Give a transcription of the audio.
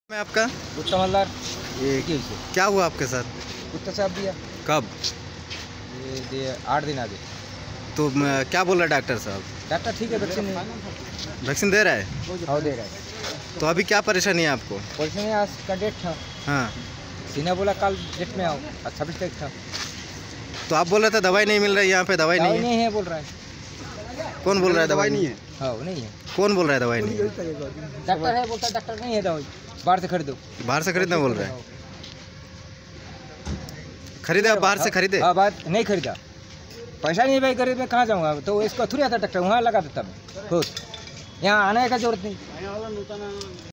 मैं आपका कुत्ता मल्लार। ये क्या हुआ आपके साथ? कुत्ता साहब दिया कब? ये 8 दिन आगे। तो क्या बोल रहा है डॉक्टर साहब? डॉक्टर ठीक है, वैक्सीन दे रहा है? हाँ दे रहा है। तो अभी क्या परेशानी है आपको? परेशानी आज का डेट था। हाँ, सीना बोला कल डेट में आओ, आज 26 तारीख था। तो आप बोल रहे थे दवाई नहीं मिल रही, यहाँ पे दवाई नहीं है बोल रहा है। कौन बोल रहा है दवाई नहीं है? हाँ वो नहीं है। कौन बोल रहा है दवाई नहीं है? डॉक्टर है, बोलता है डॉक्टर नहीं है दवाई, बाहर से खरीदो। बाहर से खरीदना बोल रहा है? खरीदे आप बाहर से खरीदे? हाँ बाहर नहीं खरीदा, पैसा नहीं भाई, गरीब में कहाँ जाऊँगा। तो इसको थोड़ी आता डॉक्टर, वहाँ लगा देता मैं खुद, यहाँ आने का जरूरत नहीं।